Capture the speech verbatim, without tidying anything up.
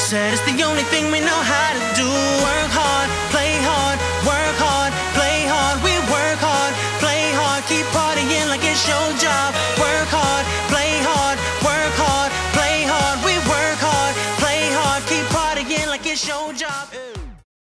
said it's the only thing we know how to do. Work hard, play hard, work hard, play hard. We work hard, play hard, keep partying like it's your job. Work hard, play hard, work hard, play hard. We work hard, play hard, keep partying like it's your job.